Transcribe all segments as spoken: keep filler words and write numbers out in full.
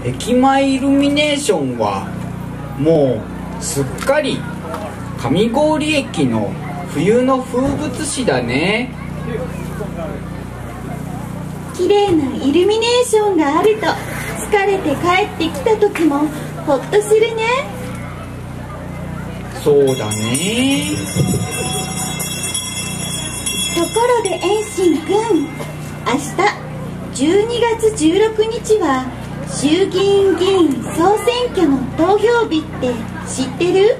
駅前イルミネーションはもうすっかり上郡駅の冬の風物詩だね。 綺麗なイルミネーションがあると疲れて帰ってきた時もほっとするね。 そうだね。 ところで遠心くん、明日じゅうにがつじゅうろくにちは衆議院議員総選挙の投票日って知ってる？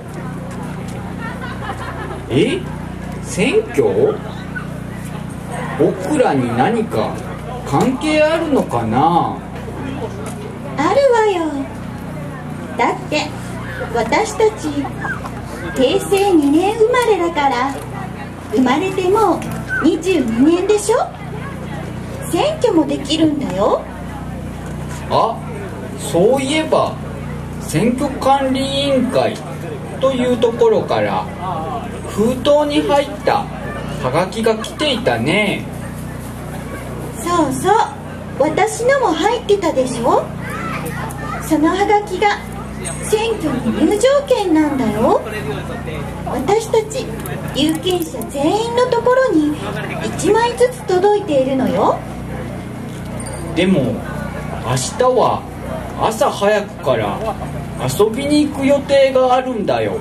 え？選挙？僕らに何か関係あるのかな？ あるわよ。だって私たちへいせいにねん生まれだから、生まれてもうにじゅうにねんでしょ。選挙もできるんだよ。 あ、そういえば選挙管理委員会というところから封筒に入ったはがきが来ていたね。 そうそう、私のも入ってたでしょ。そのはがきが選挙の入場券なんだよ。私たち有権者全員のところにいちまいずつ届いているのよ。 でも明日は朝早くから遊びに行く予定があるんだよ。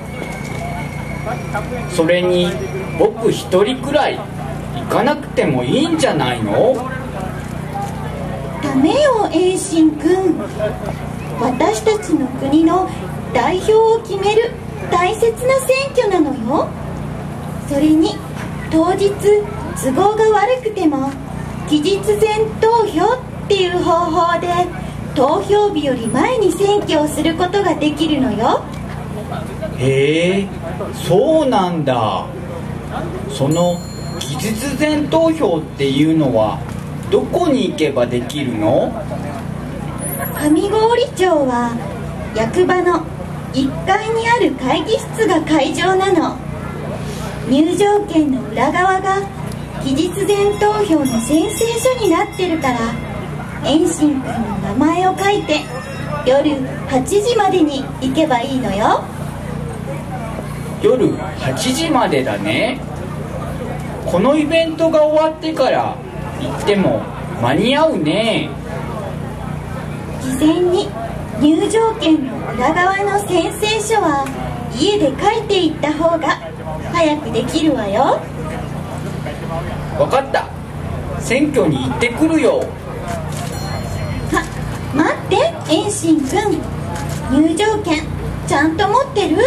それに僕一人くらい行かなくてもいいんじゃないの？ ダメよ遠心くん。私たちの国の代表を決める大切な選挙なのよ。それに当日都合が悪くても期日前投票っていう方法で投票日より前に選挙をすることができるのよ。 へえ、そうなんだ。その期日前投票っていうのはどこに行けばできるの？ 上郡町は役場のいっかいにある会議室が会場なの。入場券の裏側が期日前投票の宣誓書になってるから、遠心くんの名前を書いて夜はちじまでに行けばいいのよ。 夜はちじまでだね。このイベントが終わってから行っても間に合うね。 事前に入場券の裏側の宣誓書は家で書いていった方が早くできるわよ。 わかった。選挙に行ってくるよ。 は、待って遠心くん、入場券ちゃんと持ってる？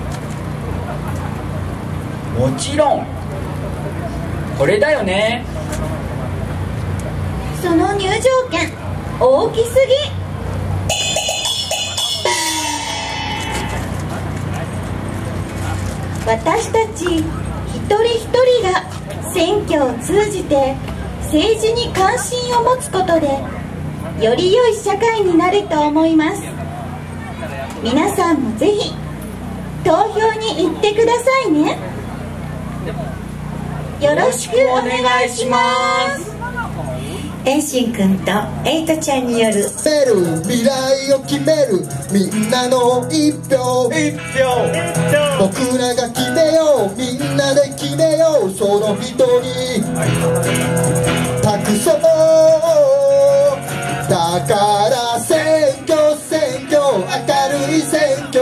もちろん。これだよね。 その入場券大きすぎ。私たち一人一人が選挙を通じて政治に関心を持つことでより良い社会になると思います。皆さんもぜひ投票に行ってくださいね。よろしくお願いします。 遠心くんとエイトちゃんによる未来を決めるみんなの一票、一票僕らが決めよう、みんなで決めよう、その人に託そう。だから選挙選挙明るい選挙、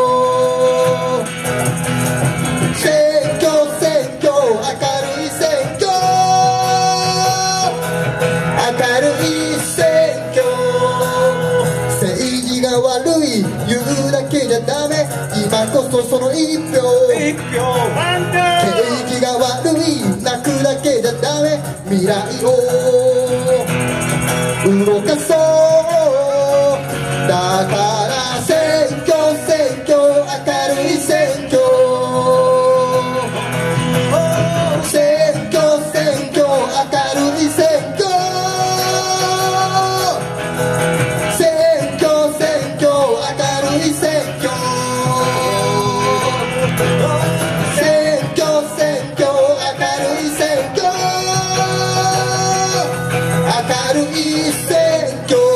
選挙選挙明るい選挙、明るい選挙、政治が悪い言うだけじゃダメ、今こそその一票、一票景気が悪い泣くだけじゃダメ、未来を動かそう。だから選挙選挙明るい選挙、選挙選挙明るい選挙、選挙選挙明るい選挙、選挙選挙明るい選挙、明るい選挙。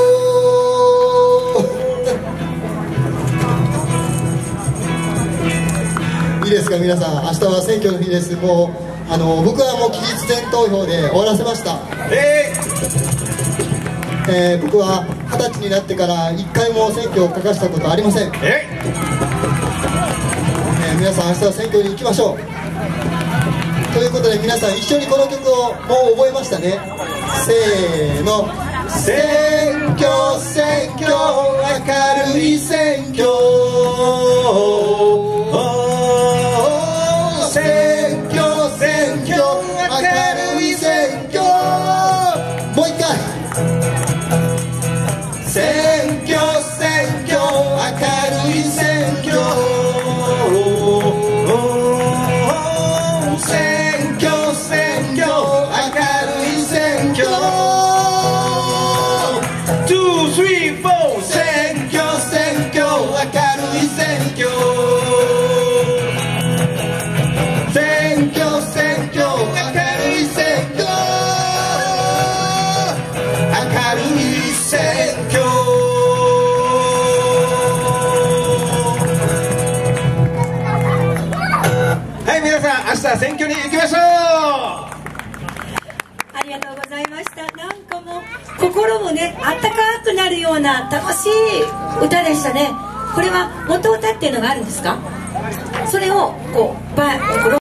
です。もうあの僕はもう期日前投票で終わらせました。えーえー、僕は二十歳になってから一回も選挙を欠かしたことありません。えー、皆さん明日は選挙に行きましょう。ということで皆さん一緒にこの曲をもう覚えましたね。せーの、選挙選挙明るい選挙、選挙選挙明るい選挙、もう一回、選挙選挙明るい選挙、選挙選挙明るい選挙、ツー、スリー、フォー、選挙選挙明るい選挙、選挙選挙明るい選挙、明るい選挙。はい、皆さん明日選挙に行きましょう。 ありがとうございました。なんかもう心もねあったかくなるような楽しい歌でしたね。これは元歌っていうのがあるんですか？それをこうば